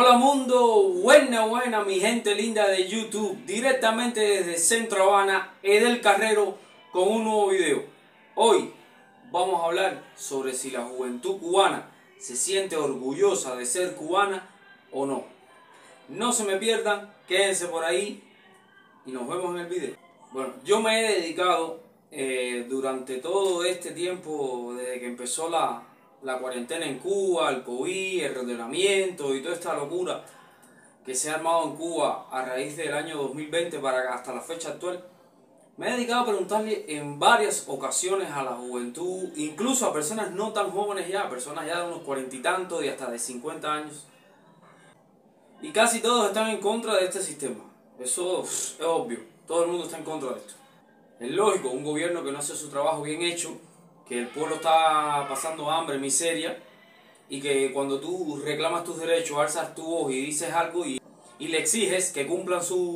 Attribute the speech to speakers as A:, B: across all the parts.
A: Hola mundo, buena mi gente linda de YouTube, directamente desde Centro Habana, Edel Carrero con un nuevo video. Hoy vamos a hablar sobre si la juventud cubana se siente orgullosa de ser cubana o no. No se me pierdan, quédense por ahí y nos vemos en el video. Bueno, yo me he dedicado durante todo este tiempo, desde que empezó la cuarentena en Cuba, el COVID, el reordenamiento y toda esta locura que se ha armado en Cuba a raíz del año 2020 para hasta la fecha actual, me he dedicado a preguntarle en varias ocasiones a la juventud, incluso a personas no tan jóvenes ya, personas ya de unos 40 y tantos y hasta de 50 años, y casi todos están en contra de este sistema. Eso es obvio, todo el mundo está en contra de esto. Es lógico, un gobierno que no hace su trabajo bien hecho, que el pueblo está pasando hambre, miseria, y que cuando tú reclamas tus derechos, alzas tu voz y dices algo y le exiges que cumplan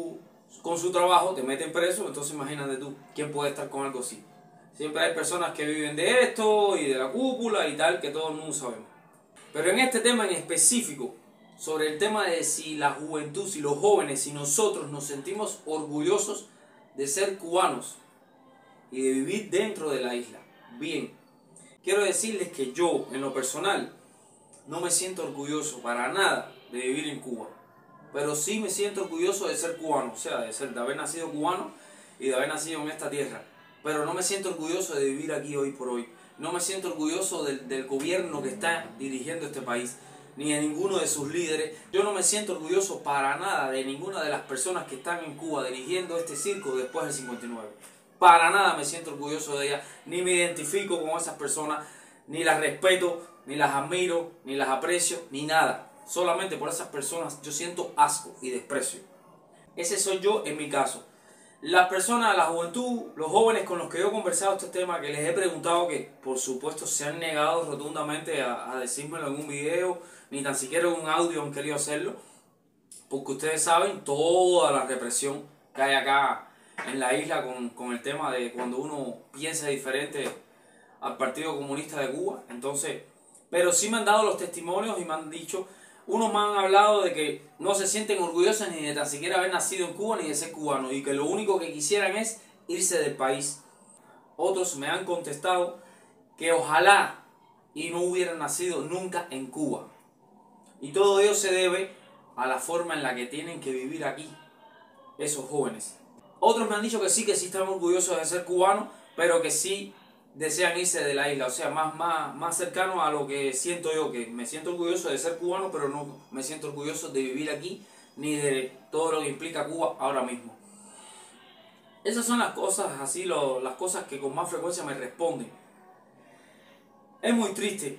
A: con su trabajo, te meten preso. Entonces imagínate tú, ¿quién puede estar con algo así? Siempre hay personas que viven de esto y de la cúpula y tal, que todo el mundo sabemos. Pero en este tema en específico, sobre el tema de si la juventud, si los jóvenes, si nosotros nos sentimos orgullosos de ser cubanos y de vivir dentro de la isla. Bien, quiero decirles que yo, en lo personal, no me siento orgulloso para nada de vivir en Cuba, pero sí me siento orgulloso de ser cubano, o sea, de haber nacido cubano y de haber nacido en esta tierra, pero no me siento orgulloso de vivir aquí hoy por hoy. No me siento orgulloso del gobierno que está dirigiendo este país, ni de ninguno de sus líderes. Yo no me siento orgulloso para nada de ninguna de las personas que están en Cuba dirigiendo este circo después del 59. Para nada me siento orgulloso de ellas, ni me identifico con esas personas, ni las respeto, ni las admiro, ni las aprecio, ni nada. Solamente por esas personas yo siento asco y desprecio. Ese soy yo en mi caso. Las personas, la juventud, los jóvenes con los que yo he conversado este tema, que les he preguntado, que por supuesto se han negado rotundamente a decírmelo en un video, ni tan siquiera en un audio han querido hacerlo, porque ustedes saben toda la represión que hay acá en la isla con el tema de cuando uno piensa diferente al Partido Comunista de Cuba. Entonces, pero sí me han dado los testimonios y me han dicho, unos me han hablado de que no se sienten orgullosos ni de tan siquiera haber nacido en Cuba ni de ser cubanos, y que lo único que quisieran es irse del país. Otros me han contestado que ojalá y no hubieran nacido nunca en Cuba. Y todo ello se debe a la forma en la que tienen que vivir aquí esos jóvenes. Otros me han dicho que sí están orgullosos de ser cubanos, pero que sí desean irse de la isla. O sea, más cercano a lo que siento yo, que me siento orgulloso de ser cubano, pero no me siento orgulloso de vivir aquí, ni de todo lo que implica Cuba ahora mismo. Esas son las cosas, así las cosas que con más frecuencia me responden. Es muy triste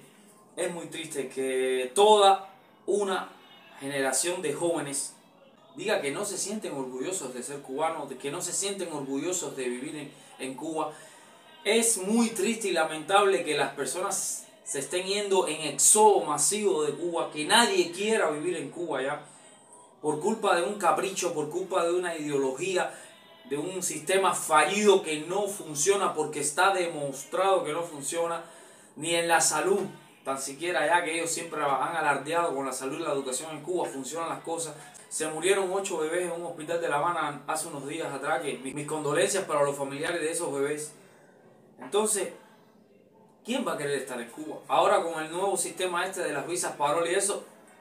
A: que toda una generación de jóvenes diga que no se sienten orgullosos de ser cubanos, que no se sienten orgullosos de vivir en Cuba. Es muy triste y lamentable que las personas se estén yendo en éxodo masivo de Cuba, que nadie quiera vivir en Cuba ya, por culpa de un capricho, por culpa de una ideología, de un sistema fallido que no funciona, porque está demostrado que no funciona, ni en la salud, tan siquiera ya que ellos siempre han alardeado con la salud y la educación en Cuba, funcionan las cosas. Se murieron 8 bebés en un hospital de La Habana hace unos días atrás, que mis condolencias para los familiares de esos bebés. Entonces, ¿quién va a querer estar en Cuba? Ahora con el nuevo sistema este de las visas parol y eso,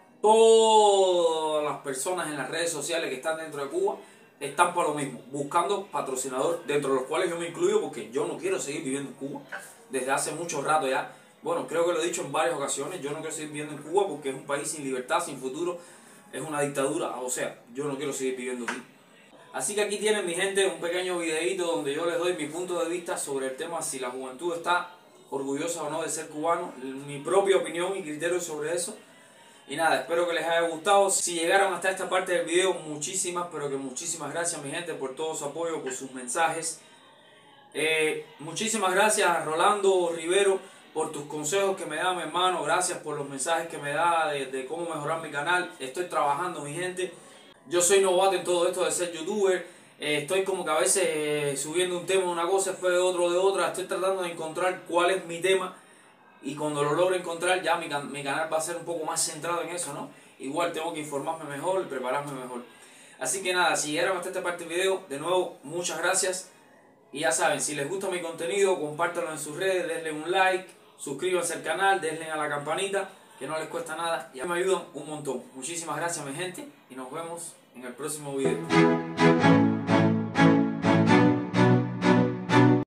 A: todas las personas en las redes sociales que están dentro de Cuba están por lo mismo, buscando patrocinador, dentro de los cuales yo me incluyo, porque yo no quiero seguir viviendo en Cuba desde hace mucho rato ya. Bueno, creo que lo he dicho en varias ocasiones, yo no quiero seguir viviendo en Cuba porque es un país sin libertad, sin futuro, es una dictadura, o sea, yo no quiero seguir viviendo aquí. Así que aquí tienen, mi gente, un pequeño videito donde yo les doy mi punto de vista sobre el tema si la juventud está orgullosa o no de ser cubano, mi propia opinión y criterio sobre eso. Y nada, espero que les haya gustado. Si llegaron hasta esta parte del video, muchísimas, pero que muchísimas gracias, mi gente, por todo su apoyo, por sus mensajes. Muchísimas gracias a Rolando Rivero por tus consejos que me da, mi hermano. Gracias por los mensajes que me da de cómo mejorar mi canal. Estoy trabajando, mi gente. Yo soy novato en todo esto de ser youtuber. Estoy como que a veces subiendo un tema de una cosa, después de otro de otra. Estoy tratando de encontrar cuál es mi tema. Y cuando lo logro encontrar, ya mi canal va a ser un poco más centrado en eso, ¿no? igual tengo que informarme mejor y prepararme mejor. Así que nada, si llegaron hasta esta parte del video, de nuevo, muchas gracias. Y ya saben, si les gusta mi contenido, compártanlo en sus redes, denle un like, suscríbanse al canal, denle a la campanita, que no les cuesta nada y me ayudan un montón. Muchísimas gracias mi gente y nos vemos en el próximo video.